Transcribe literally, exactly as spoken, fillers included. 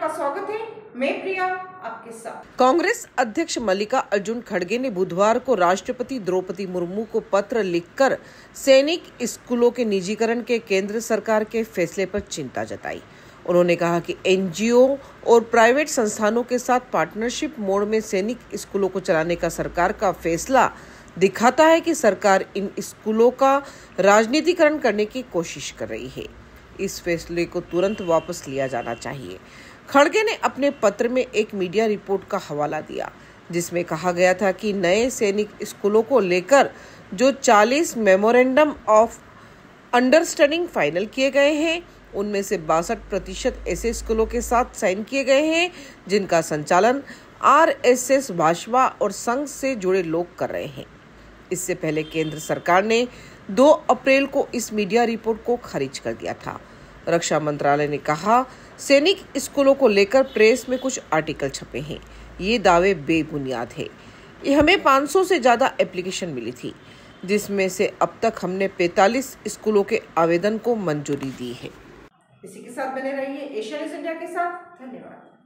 आपका स्वागत है। मैं प्रिया आपके साथ। कांग्रेस अध्यक्ष मल्लिका अर्जुन खड़गे ने बुधवार को राष्ट्रपति द्रौपदी मुर्मू को पत्र लिखकर सैनिक स्कूलों के निजीकरण के केंद्र सरकार के फैसले पर चिंता जताई। उन्होंने कहा कि एनजीओ और प्राइवेट संस्थानों के साथ पार्टनरशिप मोड में सैनिक स्कूलों को चलाने का सरकार का फैसला दिखाता है कि सरकार इन स्कूलों का राजनीतिकरण करने की कोशिश कर रही है। इस फैसले को तुरंत वापस लिया जाना चाहिए। खड़गे ने अपने पत्र में एक मीडिया रिपोर्ट का हवाला दिया, जिसमें कहा गया था कि नए सैनिक स्कूलों को लेकर जो चालीस मेमोरेंडम ऑफ अंडरस्टैंडिंग फाइनल किए गए हैं, उनमें से बासठ प्रतिशत ऐसे स्कूलों के साथ साइन किए गए हैं जिनका संचालन आरएसएस, भाजपा और संघ से जुड़े लोग कर रहे हैं। इससे पहले केंद्र सरकार ने दो अप्रैल को इस मीडिया रिपोर्ट को खारिज कर दिया था। रक्षा मंत्रालय ने कहा, सैनिक स्कूलों को लेकर प्रेस में कुछ आर्टिकल छपे हैं, ये दावे बेबुनियाद है। ये हमें पाँच सौ से ज्यादा एप्लीकेशन मिली थी, जिसमें से अब तक हमने पैंतालीस स्कूलों के आवेदन को मंजूरी दी है। इसी के साथ बने रहिए एशिया न्यूज़ इंडिया के साथ। धन्यवाद।